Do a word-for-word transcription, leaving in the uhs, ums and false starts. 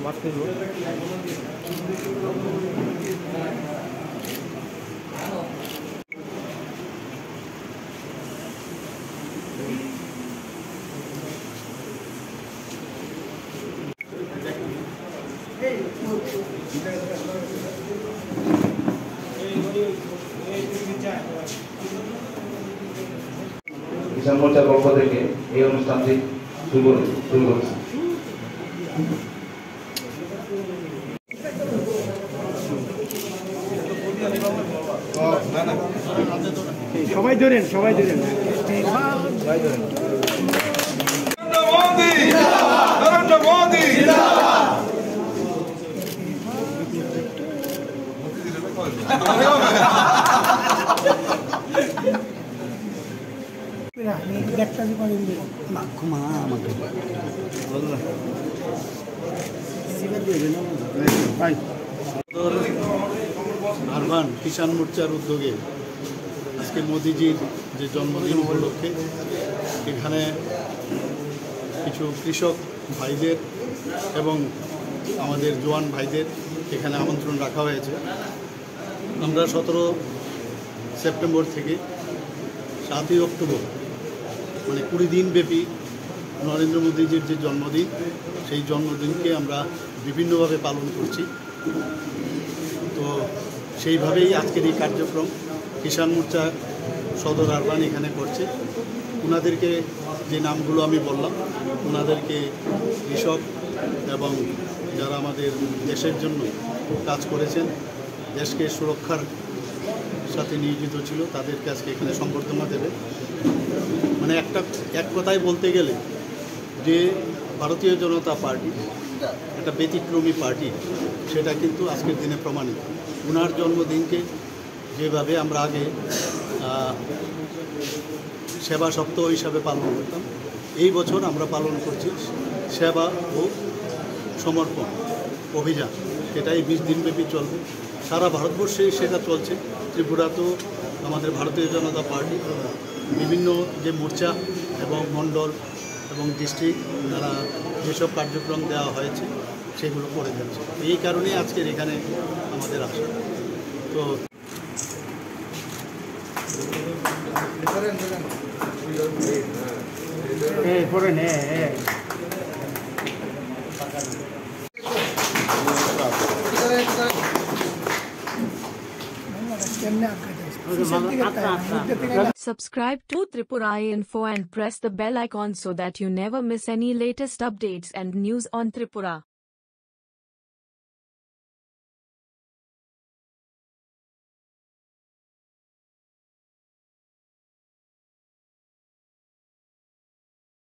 কিষাণ মোর্চার পক্ষ থেকে এই অনুষ্ঠানটি শুরু শুরু করছে। সবাই ধরেন সবাই ধরেন সবাই ধরেন। নরেন্দ্র মোদি আরবান কিষাণ মোর্চার উদ্যোগে আজকে মোদিজির যে জন্মদিন উপলক্ষে এখানে কিছু কৃষক ভাইদের এবং আমাদের জওয়ান ভাইদের এখানে আমন্ত্রণ রাখা হয়েছে। আমরা সতেরো সেপ্টেম্বর থেকে সাতই অক্টোবর মানে কুড়ি দিন ব্যাপী নরেন্দ্র মোদিজির যে জন্মদিন সেই জন্মদিনকে আমরা বিভিন্নভাবে পালন করছি। তো সেইভাবেই আজকের এই কার্যক্রম কিষাণ মোর্চা সদর আরবান এখানে করছে। ওনাদেরকে যে নামগুলো আমি বললাম ওনাদেরকে কৃষক এবং যারা আমাদের দেশের জন্য কাজ করেছেন, দেশকে সুরক্ষার সাথে নিয়োজিত ছিল, তাদেরকে আজকে এখানে সংবর্ধনা দেবে। মানে একটা এক কথায় বলতে গেলে যে ভারতীয় জনতা পার্টি একটা ব্যতিক্রমী পার্টি, সেটা কিন্তু আজকের দিনে প্রমাণিত। ওনার জন্মদিনকে যেভাবে আমরা আগে সেবা সপ্তাহ হিসাবে পালন করতাম, এই বছর আমরা পালন করছি সেবা ও সমর্পণ অভিযান। এটাই বিশ দিনব্যাপী চলবে, সারা ভারতবর্ষেই সেটা চলছে। ত্রিপুরাতেও আমাদের ভারতীয় জনতা পার্টি বিভিন্ন যে মোর্চা এবং মণ্ডল এবং ডিস্ট্রিক্ট যারা যেসব কার্যক্রম দেওয়া হয়েছে সেগুলো করে যাচ্ছে। এই কারণেই আজকের এখানে আমাদের আসা। তো Subscribe to Tripura Info and press the bell icon so that you never miss any latest updates and news on Tripura.